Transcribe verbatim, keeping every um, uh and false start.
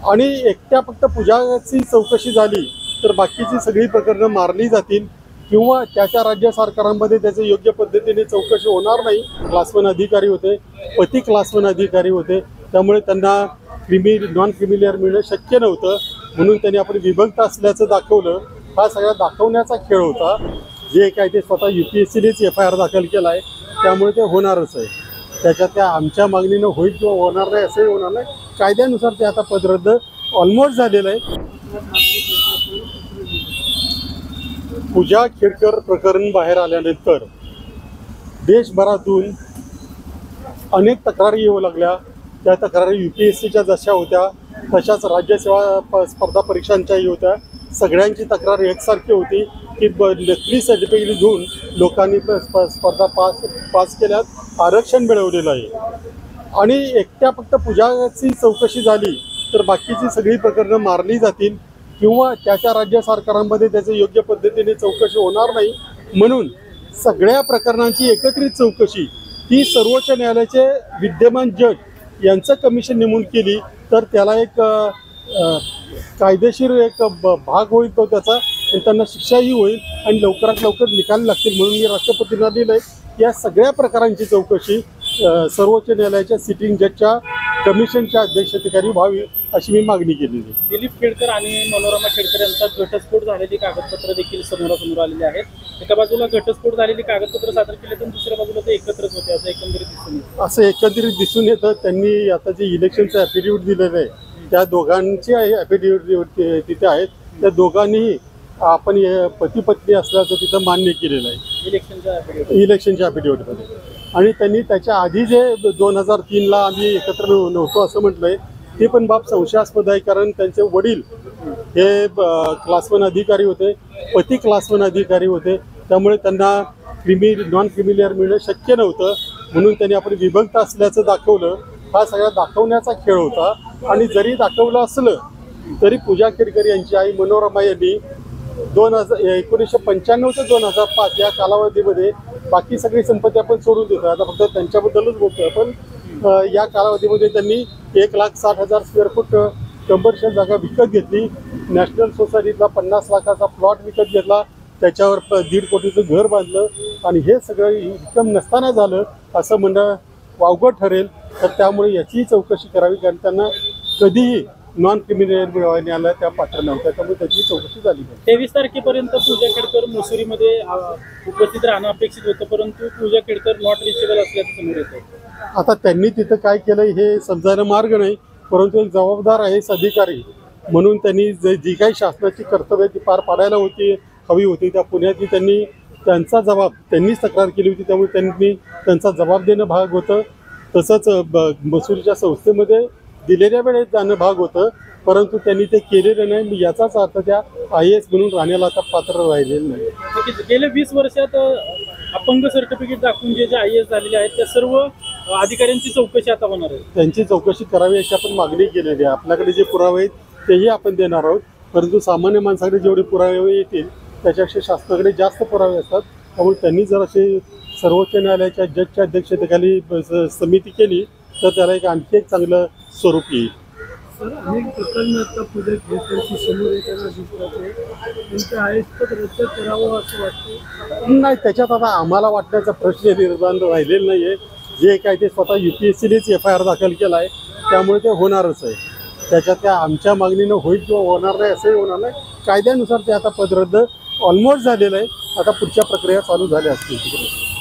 आणि एकट्या फक्त पूजाची चौकशी झाली तर बाकीची सगळी प्रकरणं मारली जातील किंवा त्या त्या राज्य सरकारांमध्ये त्याचे योग्य पद्धतीने चौकशी होणार नाही। क्लास वन अधिकारी होते, पती क्लास वन अधिकारी होते, त्यामुळे त्यांना क्रिमी नॉन क्रिमिलियर मिळणं शक्य नव्हतं, म्हणून त्यांनी आपण विभक्त असल्याचं दाखवलं। हा सगळा दाखवण्याचा खेळ होता। जे काय ते स्वतः यू पी एस सीनेच एफ आय आर दाखल केला आहे, त्यामुळे ते होणारच आहे। त्याच्यात त्या आमच्या मागणीनं होईल किंवा होणार नाही असंही होणार नाही। कायद्यानुसार ते आता पद रद्द ऑलमोस्ट झालेलं आहे। पूजा खेडकर प्रकरण बाहेर आल्यानंतर देशभरातून अनेक तक्रारी येऊ लागल्या। त्या तक्रारी यू पी एस सीच्या जशा होत्या तशाच राज्यसेवा स्पर्धा परीक्षांच्याही होत्या। सगळ्यांची तक्रार एकसारखी होती की नकली सर्टिफिकेट घेऊन लोकांनी स्पर्धा पास पास केल्यात, आरक्षण मिळवलेलं आहे। आणि एकट्या फक्त पूजाची चौकशी झाली तर बाकीची सगळी प्रकरणं मारली जातील किंवा त्या त्या राज्य सरकारांमध्ये त्याचे योग्य पद्धतीने चौकशी होणार नाही, म्हणून सगळ्या प्रकरणांची एकत्रित चौकशी ती सर्वोच्च न्यायालयाचे विद्यमान जज यांचं कमिशन नेमून केली तर त्याला एक कायदेशीर एक भाग होईल, तो त्याचा त्यांना शिक्षाही होईल आणि लवकरात लवकर निकाल लागतील। म्हणून मी राष्ट्रपतींना दिलं आहे या सगळ्या प्रकारांची चौकशी सर्वोच्च न्यायालयाच्या सिटिंग जजच्या कमिशनच्या अध्यक्षतेखाली व्हावी अशी मी मागणी केलेली आहे। दिलीप खेडकर आणि मनोरमा खेडकर यांचा घटस्फोट झालेली कागदपत्र देखील समोरासमोर आलेली आहेत। एका बाजूला घटस्फोट झालेली कागदपत्र सादर केले तर दुसऱ्या बाजूला ते एकत्रच होते असं एकंदरीत दिसून येतं। असं एकंदरीत दिसून येतं। त्यांनी आता जे इलेक्शनचं ॲफिडेव्हिट दिलेलं आहे त्या दोघांची ॲफिडेव्हिट तिथे आहेत, त्या दोघांनीही आपण पती पत्नी असल्याचं तिथं मान्य केलेलं आहे इलेक्शनच्या इलेक्शनच्या ॲफिडेव्हिटमध्ये। आणि त्यांनी त्याच्या आधी जे दोन हजार तीनला आम्ही एकत्र नव्हतो असं म्हटलं आहे ते पण बाब संशयास्पद आहे, कारण त्यांचे वडील हे क्लास वन अधिकारी होते, पती क्लास वन अधिकारी होते, त्यामुळे त्यांना क्रिमी नॉन क्रिमिलियर मिळणं शक्य नव्हतं, म्हणून त्यांनी आपण विभक्त असल्याचं दाखवलं। हा सगळा दाखवण्याचा खेळ होता। आणि जरी दाखवलं असलं तरी पूजा खेडकर यांची आई मनोरमा यांनी दोन हजार एकोणीसशे पंच्याण्णव ते दोन हजार पाच या कालावधीमध्ये बाकी सगळी संपत्ती आपण सोडून देतो, आता फक्त त्यांच्याबद्दलच बोलतोय आपण, या कालावधीमध्ये त्यांनी एक लाख साठ हजार स्क्वेअर फूट कमर्शियल जागा विकत घेतली, नॅशनल सोसायटीतला पन्नास लाखाचा प्लॉट विकत घेतला, त्याच्यावर दीड कोटीचं घर बांधलं आणि हे सगळं इन्कम नसताना झालं असं म्हणणं वावगं ठरेल। तर त्यामुळे याचीही चौकशी करावी, कारण त्यांना कधीही नॉन क्रिमिनल न्यायालयाला त्या पात्र नव्हत्या, त्यामुळे त्याची चौकशी झाली नाही। तेवीस तारखेपर्यंत पूजा खेडकर मसुरीमध्ये उपस्थित राहणं अपेक्षित होतं, परंतु पूजा खेडकर नॉट रिचेबल असल्याचं समोर येतं। आता त्यांनी तिथं काय केलं हे समजायला मार्ग नाही, परंतु एक जबाबदार आहे अधिकारी म्हणून त्यांनी जी काही शासनाची कर्तव्य ती पार पाडायला होती हवी होती, त्या पुण्यातली त्यांनी त्यांचा जबाब त्यांनीच तक्रार केली होती, त्यामुळे त्यांनी त्यांचा जबाब देणं भाग होतं। तसंच मसुरीच्या संस्थेमध्ये दिलेल्या वेळेत जाणं भाग होतं, परंतु त्यांनी ते केलेलं नाही। याचाच अर्थ त्या आय ए एस म्हणून राहण्याला आता पात्र राहिलेलं नाही। गेल्या वीस वर्षात अपंग सर्टिफिकेट दाखवून जे जे आय ए एस झालेले आहेत त्या सर्व अधिकाऱ्यांची चौकशी आता होणार आहे। त्यांची चौकशी करावी अशी आपण मागणी केलेली आहे। आपल्याकडे जे पुरावे आहेत तेही आपण देणार आहोत, परंतु सामान्य माणसाकडे जेवढे पुरावे येतील त्याच्यापेक्षा शासनाकडे जास्त पुरावे असतात, त्यामुळे त्यांनी जर अशी सर्वोच्च न्यायालयाच्या जजच्या अध्यक्षतेखाली समिती केली तर त्याला एक आणखी एक चांगलं स्वरूप येईल। अनेक प्रकरण आता पूजा खेडकरची समोर येताना दिसतात, त्यांचं आय एस पद रद्द करावं असं वाटतं नाही, त्याच्यात आता आम्हाला वाटण्याचा प्रश्न निर्माण राहिलेला नाही आहे। जे काय ते स्वतः यू पी एस सीनेच एफ आय आर दाखल केला आहे, त्यामुळे ते होणारच आहे। त्याच्यात त्या आमच्या मागणीनं होईल किंवा होणार नाही असंही होणार नाही। कायद्यानुसार ते आता पद रद्द ऑलमोस्ट झालेलं आहे, आता पुढच्या प्रक्रिया चालू झाल्या असतील तिकडे।